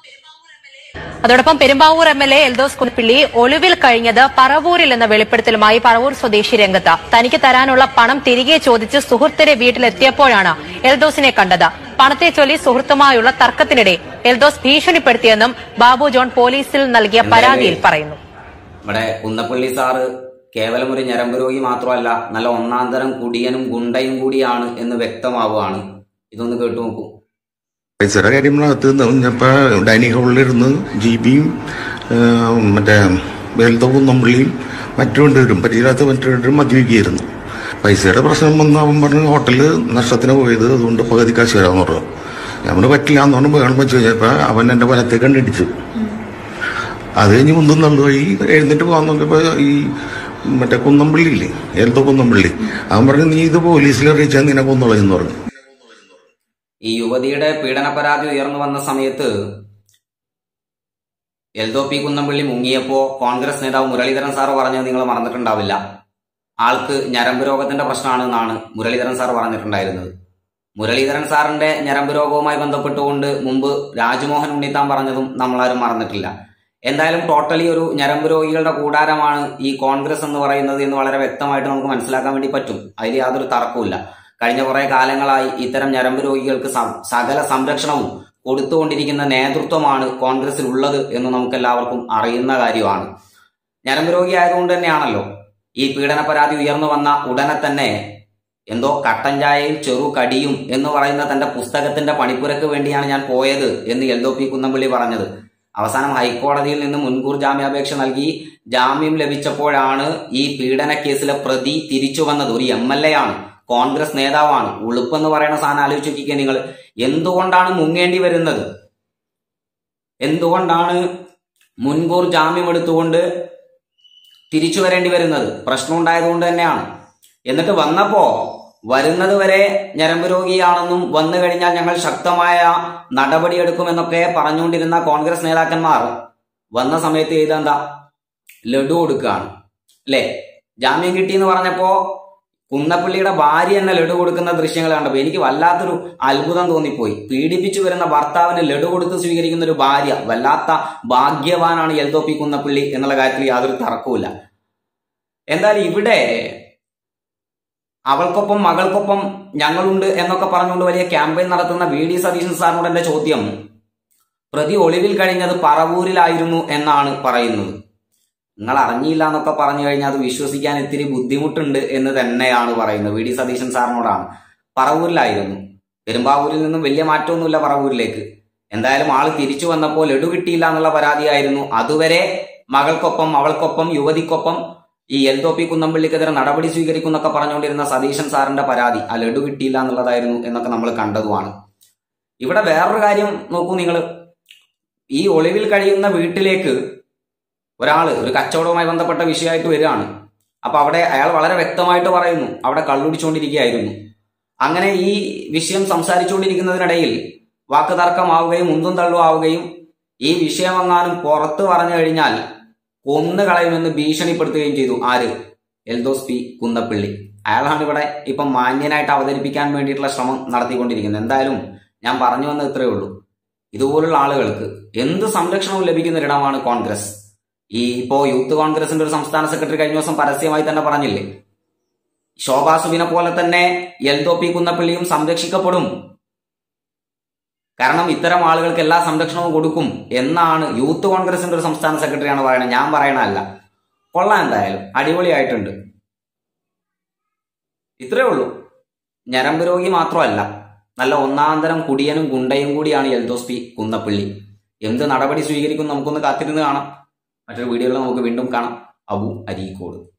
അതോടൊപ്പം പെരുമ്പാവൂർ എംഎൽഎ എൽദോ കുന്നപ്പിള്ളി ഒളിവിൽ കഴിഞ്ഞത് പറവൂരിൽ എന്ന വെളിപ്പെടുത്തലുമായി പറവൂർ സ്വദേശി രംഗത്ത്. തനിക്ക് തരാനുള്ള പണം തിരികെ ചോദിച്ച് സുഹൃത്തിന്റെ വീട്ടിലെത്തിയപ്പോഴാണ് എൽദോസിനെ കണ്ടത്. പണത്തെ ചൊല്ലി സുഹൃത്തുമായുള്ള തർക്കത്തിനിടെ എൽദോസ് ഭീഷണിപ്പെടുത്തിയെന്നും ബാബു ജോൺ പോലീസിൽ നൽകിയ പരാതിയിൽ പറയുന്നു. ഇവിടെ കുന്നപ്പള്ളി സാറ് കേവലം ഒരു ഞരമ്പ് രോഗി മാത്രമല്ല, നല്ല ഒന്നാന്തരം കുടിയനും ഗുണ്ടയും കൂടിയാണ് എന്ന് വ്യക്തമാവുകയാണ്. ഇതൊന്ന് കേട്ടു നോക്കൂ. പൈസയുടെ കാര്യങ്ങളകത്ത് കഴിഞ്ഞപ്പോൾ ഡൈനിങ് ഹാളിലിരുന്ന് ജിബിയും മറ്റേ എൽദോ കുന്നപ്പള്ളിയും മറ്റുകൊണ്ടുവരും പരിചയമില്ലാത്ത മറ്റുകൊണ്ടും മദ്യപിക്കുകയായിരുന്നു. പൈസയുടെ പ്രശ്നം വന്ന് അവൻ പറഞ്ഞ് ഹോട്ടലിൽ നഷ്ടത്തിന് പോയത്, അതുകൊണ്ട് പകുതി കാശ് തരാമെന്ന് പറഞ്ഞു. നമ്മൾ പറ്റില്ല എന്ന് പറഞ്ഞ് വേണം വെച്ച് കഴിഞ്ഞപ്പോൾ അവൻ എൻ്റെ വലത്തെ കണ്ടിടിച്ചു. അത് കഴിഞ്ഞ് മുന്തും തള്ളുപോയി എഴുന്നേറ്റ് പോകാൻ നോക്കിയപ്പോൾ ഈ മറ്റേ കുന്നപ്പള്ളിയില്ലേ, എൽദോ കുന്നപ്പള്ളി, അവൻ പറഞ്ഞു നീ ഇത് പോലീസിൽ അറിയിച്ചാൽ നിന്നെ കൊന്നുകളയെന്ന് പറഞ്ഞു. ഈ യുവതിയുടെ പീഡന പരാതി ഉയർന്നു വന്ന സമയത്ത് എൽദോ പി കുന്നപ്പള്ളി മുങ്ങിയപ്പോ കോൺഗ്രസ് നേതാവ് മുരളീധരൻ സാർ പറഞ്ഞത് നിങ്ങൾ മറന്നിട്ടുണ്ടാവില്ല. ആൾക്ക് ഞരമ്പ് രോഗത്തിന്റെ പ്രശ്നമാണെന്നാണ് മുരളീധരൻ സാർ പറഞ്ഞിട്ടുണ്ടായിരുന്നത്. മുരളീധരൻ സാറിന്റെ ഞരമ്പ് രോഗവുമായി ബന്ധപ്പെട്ടുകൊണ്ട് മുമ്പ് രാജ്മോഹൻ ഉണ്ണിത്താൻ പറഞ്ഞതും നമ്മളാരും മറന്നിട്ടില്ല. എന്തായാലും ടോട്ടലി ഒരു ഞരമ്പ് രോഗികളുടെ കൂടാരമാണ് ഈ കോൺഗ്രസ് എന്ന് പറയുന്നത് എന്ന് വളരെ വ്യക്തമായിട്ട് നമുക്ക് മനസ്സിലാക്കാൻ വേണ്ടി പറ്റും. അതിൽ യാതൊരു തർക്കവുമില്ല. കഴിഞ്ഞ കുറെ കാലങ്ങളായി ഇത്തരം ഞരമ്പ് രോഗികൾക്ക് സകല സംരക്ഷണവും കൊടുത്തുകൊണ്ടിരിക്കുന്ന നേതൃത്വമാണ് കോൺഗ്രസിൽ ഉള്ളത് എന്ന് നമുക്ക് എല്ലാവർക്കും അറിയുന്ന കാര്യമാണ്. ഞരമ്പ് രോഗി ആയതുകൊണ്ട് തന്നെയാണല്ലോ ഈ പീഡന പരാതി ഉയർന്നു വന്ന ഉടനെ തന്നെ എന്തോ കട്ടൻ ചായയും ചെറു കടിയും എന്ന് പറയുന്ന തന്റെ പുസ്തകത്തിന്റെ പണിപ്പുരക്ക് വേണ്ടിയാണ് ഞാൻ പോയത് എന്ന് എൽദോ പി കുന്നപ്പള്ളി പറഞ്ഞത്. അവസാനം ഹൈക്കോടതിയിൽ നിന്ന് മുൻകൂർ ജാമ്യാപേക്ഷ നൽകി ജാമ്യം ലഭിച്ചപ്പോഴാണ് ഈ പീഡന കേസിലെ പ്രതി തിരിച്ചു വന്നത്. ഒരു MLA ആണ്, കോൺഗ്രസ് നേതാവാണ്. ഉളുപ്പെന്ന് പറയുന്ന സാധനം ആലോചിച്ച് നോക്കിക്കുക നിങ്ങൾ. എന്തുകൊണ്ടാണ് മുങ്ങേണ്ടി വരുന്നത്? എന്തുകൊണ്ടാണ് മുൻകൂർ ജാമ്യം എടുത്തുകൊണ്ട് തിരിച്ചു വരേണ്ടി വരുന്നത്? പ്രശ്നം ഉണ്ടായതുകൊണ്ട് തന്നെയാണ്. എന്നിട്ട് വന്നപ്പോ വരുന്നത് വരെ ഞരമ്പ് രോഗിയാണെന്നും വന്നു കഴിഞ്ഞാൽ ഞങ്ങൾ ശക്തമായ നടപടിയെടുക്കുമെന്നൊക്കെ പറഞ്ഞുകൊണ്ടിരുന്ന കോൺഗ്രസ് നേതാക്കന്മാർ വന്ന സമയത്ത് ചെയ്തെന്താ? ലഡു കൊടുക്കുകയാണ് അല്ലെ? ജാമ്യം കിട്ടിയെന്ന് പറഞ്ഞപ്പോ കുന്നപ്പള്ളിയുടെ ഭാര്യ എന്നെ ലഡു കൊടുക്കുന്ന ദൃശ്യങ്ങൾ കണ്ടപ്പോൾ എനിക്ക് വല്ലാത്തൊരു അത്ഭുതം തോന്നിപ്പോയി. പീഡിപ്പിച്ചു വരുന്ന ഭർത്താവിന് ലഡു കൊടുത്ത് സ്വീകരിക്കുന്ന ഒരു ഭാര്യ, വല്ലാത്ത ഭാഗ്യവാനാണ് എൽദോ പി കുന്നപ്പള്ളി എന്നുള്ള കാര്യത്തിൽ യാതൊരു തർക്കവുമില്ല. എന്തായാലും ഇവിടെ അവൾക്കൊപ്പം മകൾക്കൊപ്പം ഞങ്ങളുണ്ട് എന്നൊക്കെ പറഞ്ഞുകൊണ്ട് വലിയ ക്യാമ്പയിൻ നടത്തുന്ന VD സതീശൻ സാറിനോട് എന്റെ ചോദ്യം, പ്രതി ഒളിവിൽ കഴിഞ്ഞത് പറവൂരിലായിരുന്നു എന്നാണ് പറയുന്നത്. നിങ്ങൾ അറിഞ്ഞില്ല എന്നൊക്കെ പറഞ്ഞു കഴിഞ്ഞാൽ അത് വിശ്വസിക്കാൻ ഇത്തിരി ബുദ്ധിമുട്ടുണ്ട് എന്ന് തന്നെയാണ് പറയുന്നത്. VD സതീശൻ സാറിനോടാണ്. പറവൂരിലായിരുന്നു. പെരുമ്പാവൂരിൽ നിന്നും വലിയ മാറ്റമൊന്നുമില്ല പറവൂരിലേക്ക്. എന്തായാലും ആള് തിരിച്ചു വന്നപ്പോൾ ലഡു കിട്ടിയില്ല എന്നുള്ള പരാതിയായിരുന്നു. അതുവരെ മകൾക്കൊപ്പം അവൾക്കൊപ്പം യുവതിക്കൊപ്പം ഈ എൽദോ പി കുന്നപ്പള്ളിക്കെതിരെ നടപടി സ്വീകരിക്കുന്നൊക്കെ പറഞ്ഞുകൊണ്ടിരുന്ന സതീശൻ സാറിന്റെ പരാതി ആ ലഡു കിട്ടിയില്ല എന്നുള്ളതായിരുന്നു എന്നൊക്കെ നമ്മൾ കണ്ടതുമാണ്. ഇവിടെ വേറൊരു കാര്യം നോക്കൂ നിങ്ങൾ. ഈ ഒളിവിൽ കഴിയുന്ന വീട്ടിലേക്ക് ഒരാള് ഒരു കച്ചവടവുമായി ബന്ധപ്പെട്ട വിഷയമായിട്ട് വരികയാണ്. അപ്പൊ അവിടെ അയാൾ വളരെ വ്യക്തമായിട്ട് പറയുന്നു അവിടെ കള്ളുടിച്ചുകൊണ്ടിരിക്കുകയായിരുന്നു. അങ്ങനെ ഈ വിഷയം സംസാരിച്ചുകൊണ്ടിരിക്കുന്നതിനിടയിൽ വാക്കുതർക്കമാവുകയും ഉന്തും തള്ളും ആവുകയും ഈ വിഷയമെങ്ങാനും പുറത്ത് പറഞ്ഞു കഴിഞ്ഞാൽ കൊന്നു കളയുമെന്ന് ഭീഷണിപ്പെടുത്തുകയും ചെയ്തു. ആര്? എൽദോസ് പി കുന്നപ്പള്ളി. അയാളാണ് ഇവിടെ ഇപ്പം മാന്യനായിട്ട് അവതരിപ്പിക്കാൻ വേണ്ടിയിട്ടുള്ള ശ്രമം നടത്തിക്കൊണ്ടിരിക്കുന്നത്. എന്തായാലും ഞാൻ പറഞ്ഞു വന്നത് ഇത്രയേ ഉള്ളൂ. ഇതുപോലുള്ള ആളുകൾക്ക് എന്ത് സംരക്ഷണവും ലഭിക്കുന്ന ഒരിടമാണ് കോൺഗ്രസ്. ഇപ്പോ യൂത്ത് കോൺഗ്രസിന്റെ ഒരു സംസ്ഥാന സെക്രട്ടറി കഴിഞ്ഞ ദിവസം പരസ്യമായി തന്നെ പറഞ്ഞില്ലേ, ശോഭാ സുബിനെ പോലെ തന്നെ എൽദോ പി കുന്നപ്പള്ളിയും സംരക്ഷിക്കപ്പെടും, കാരണം ഇത്തരം ആളുകൾക്ക് എല്ലാ സംരക്ഷണവും കൊടുക്കും എന്നാണ് യൂത്ത് കോൺഗ്രസിന്റെ ഒരു സംസ്ഥാന സെക്രട്ടറിയാണ് പറയുന്നത്. ഞാൻ പറയണല്ല. കൊള്ളാം, എന്തായാലും അടിപൊളിയായിട്ടുണ്ട്. ഇത്രയേ ഉള്ളൂ. ഞരമ്പ് രോഗി മാത്രമല്ല, നല്ല ഒന്നാന്തരം കുടിയനും ഗുണ്ടയും കൂടിയാണ് എൽദോസ് പി കുന്നപ്പള്ളി. എന്ത് നടപടി സ്വീകരിക്കും നമുക്കൊന്ന് കാത്തിരുന്ന് കാണാം. മറ്റൊരു വീഡിയോയിൽ നമുക്ക് വീണ്ടും കാണാം. അബു അരീക്കോട്.